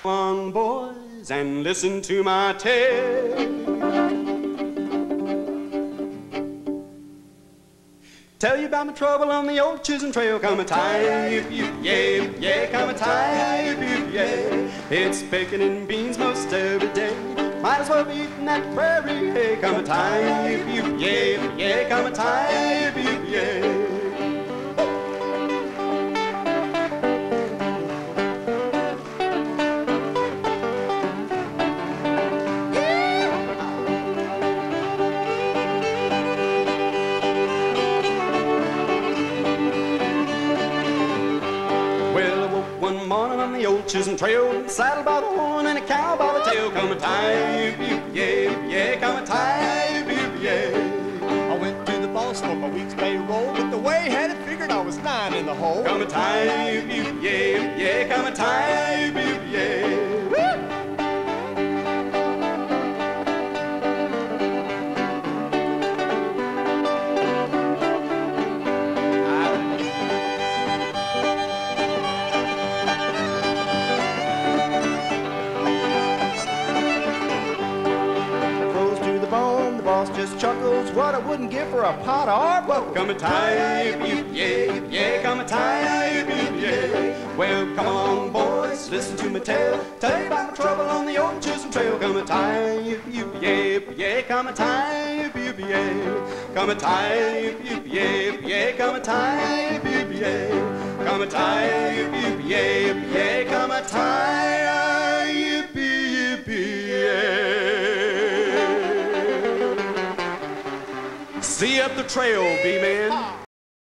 on, boys, and listen to my tale. Tell you about my trouble on the old Chisholm Trail. Come a tie, yip, yip, yeah, yeah. Come a tie, yip, yip, yeah. It's bacon and beans most every day. Might as well be eating that prairie hay. Come a tie, yip, yip, yeah, yeah. Come a tie, yip, yip, yeah. Chisholm Trail, saddle by the horn and a cow by the tail. Come a tie, yip, yip, yeah, yeah. Come a tie, yip, yip, yeah. I went to the boss for my week's payroll, but the way had it figured I was 9 in the hole. Come a tie, yip, yip, yeah, yeah. Come a tie, yip, yip, yeah. Just chuckles what I wouldn't give for a pot of hard work. Come a tie, yip, yip, yeah, yeah. Come a tie, yip, yip, yeah. Well, come along, boys, listen to my tale. Tell you about my trouble on the old Chisholm Trail. Come a tie, yip, yip, yeah, yeah. Come a tie, yip, yip, yeah. Come a tie, yip, yip, yeah, yeah. Come a tie, yip, yip, yeah. Come a tie, yip, yip, yeah, yeah. Come a tie, yip, yip, yeah. See you up the trail, B-Man.